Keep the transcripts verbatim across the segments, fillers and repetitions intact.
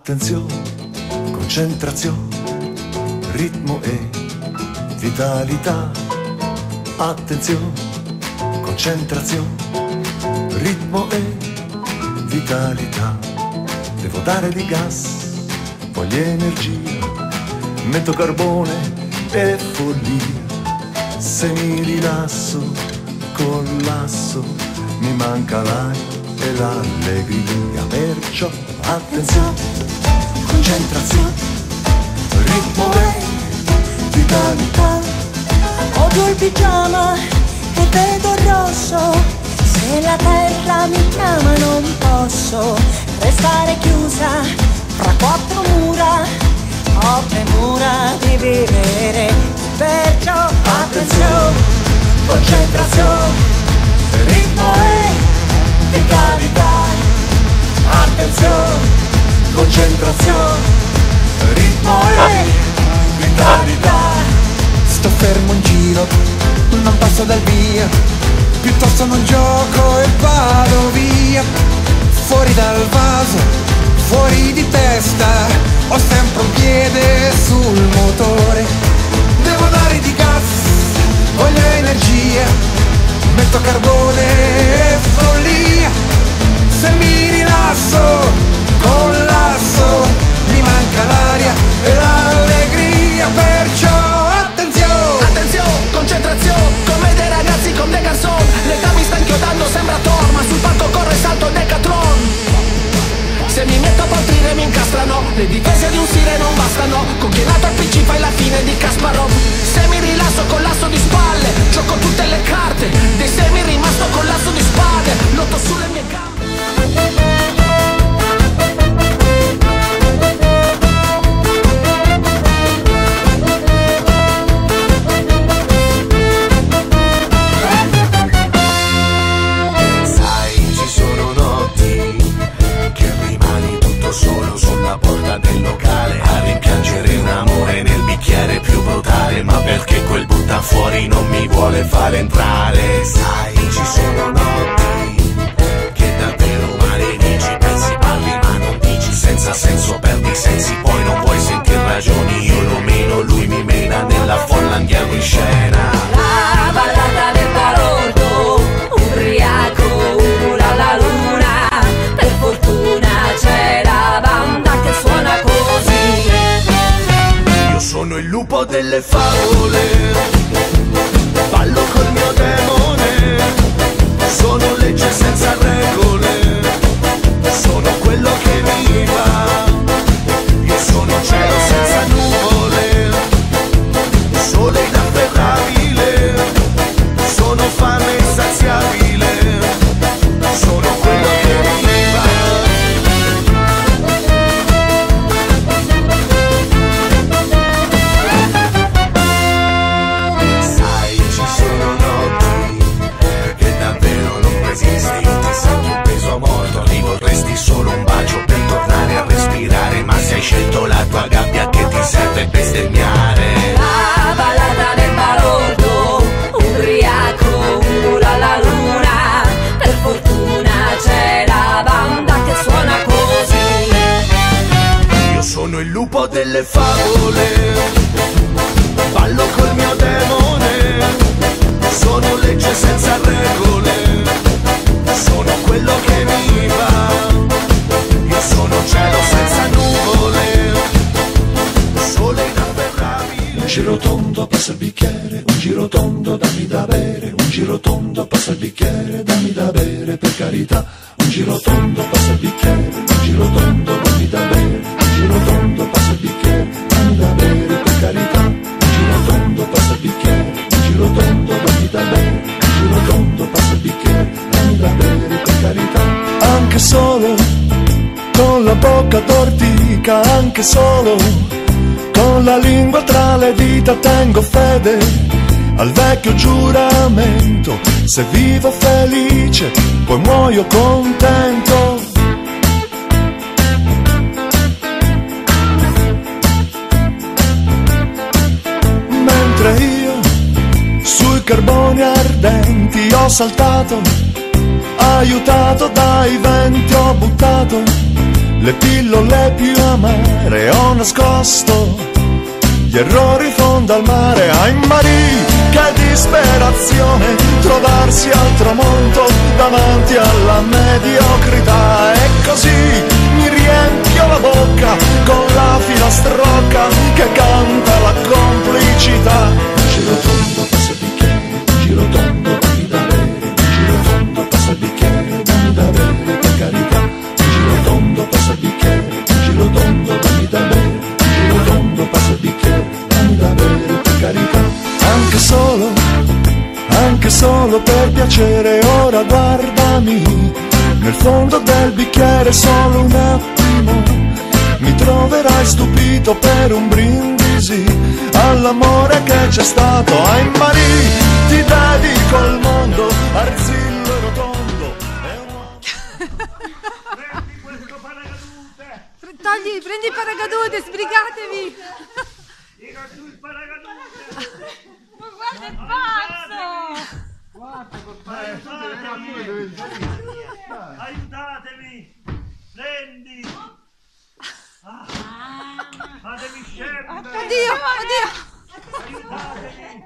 Attenzione, concentrazione, ritmo e vitalità. Attenzione, concentrazione, ritmo e vitalità. Devo dare di gas, voglio energia, metto carbone e follia. Se mi rilasso, collasso, mi manca l'aria e l'allegria. Perciò attenzione, concentrazione, ritmo e vitalità. Odio il pigiama e vedo il rosso. Se la terra mi chiama non posso restare chiusa fra quattro mura. Ho premura di vivere, perciò attenzione, concentrazione, ritmo e vitalità. Attenzione, concentrazione, ritmo e vitalità. Sto fermo in giro, non passo dal via, piuttosto non gioco e vado via. Fuori dal vaso, fuori di testa, ho sempre un piede sul motore. Devo dare di gas, voglio energia, metto carbone e follia. Se mi rilasso, collasso, mi manca l'aria e l'allegria. Perciò attenzione, attenzione, concentrazione, come dei ragazzi con dei garçon. L'età mi sta inchiodando, sembra Thor, ma sul palco corre salto Decathlon. Se mi metto a poltrire mi incastrano, le difese di un sire non bastano. Con chi è nato al P C fai la fine di Kasparov. Se mi rilasso collasso di spalle, gioco tutte le carte dei semi rimasto collasso di spade. Lotto sulle mie gambe. Solo sulla porta del locale a rimpiangere un amore nel bicchiere più brutale, ma perché quel butta fuori non mi vuole fare entrare. Sai, ci sono notti che davvero maledici, pensi, parli ma non dici, senza senso perdi i sensi, poi non vuoi sentir ragioni. Io lo meno, lui mi mena, nella folla andiamo in scena. La ballata del balordo, ubriaco, ura la luna, per fortuna c'è la banda che suona così. Io sono il lupo delle favole, ballo col mio demone, sono legge senza regole, sono quello che mi va. Io sono cielo senza nuvole, sole inafferrabile, sono fame insaziabile, sono quello che mi va. Sai, ci sono notti che davvero non resisti, ti senti un peso a morto, li vorresti solo un bacio per tornare a respirare, ma se hai scelto la tua gabbia che ti serve bestemmiare. La ballata del balordo, ubriaco, ura la luna, per fortuna c'è la banda che suona così. Io sono il lupo delle favole, ballo col mio demone, sono legge senza regole, sono quello che mi va. Io sono cielo senza nuvole, sole inafferrabile. Un giro tondo, passa il bicchiere, un giro tondo, dammi da bere. Un giro tondo, passa il bicchiere, dammi da bere, per carità. Un giro tondo, passa il bicchiere, un giro tondo, dammi da bere. Un giro tondo, passa il bicchiere, dammi da bere, per carità. Un giro tondo, passa il bicchiere, un giro tondo, dammi da bere. Un giro tondo, passa il bicchiere, dammi da bere, per carità. Anche solo con la bocca tortica, anche solo con la lingua tra le dita tengo fede al vecchio giuramento. Se vivo felice, poi muoio contento. Mentre io sui carboni ardenti ho saltato, aiutato dai venti ho buttato le pillole più amare, ho nascosto gli errori in fondo al mare. Ai Marie, che disperazione, trovarsi al tramonto davanti alla mediocrità. E così mi riempio la bocca con la filastrocca che canta la complicità. Giro tondo, passa il bicchiere, giro tondo, dammi da bere, giro tondo, passa il bicchiere, dammi da bere, per carità. Giro tondo, passa il bicchiere, giro tondo, dammi da bere, giro tondo, passa il bicchiere, dammi da bere, per carità. Anche solo, anche solo per piacere, ora guardami nel fondo del bicchiere solo un attimo. Mi troverai stupito per un brindisi all'amore che c'è stato. Ai Marie, ti dedico il mondo, arzillo rotondo. Prendi questo paracadute! Togli, prendi il paracadute, sbrigatevi! Tira su il paracadute! Ma guarda il pazzo! Aiutatemi! Aiutatemi! Prendi! Ah, fatemi scendere! Oddio, oddio! Aiutatemi!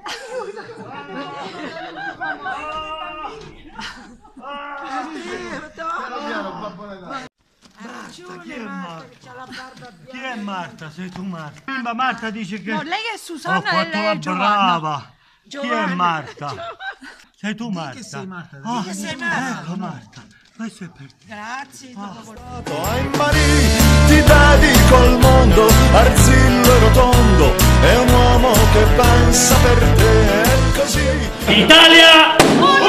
Basta, chi è Marta? Chi è Marta? Sei tu Marta? Ma Marta dice che... No, lei è Susanna ho fatto e lei la è Giovanna. brava! Chi è Marta? Sei tu Marta? Che sei Marta? Ah, che sei Marta? ecco Marta, questo è per te. Grazie. Ai Marie, ti dedico il mondo, arzillo rotondo, è un uomo che pensa per te, è così. Italia!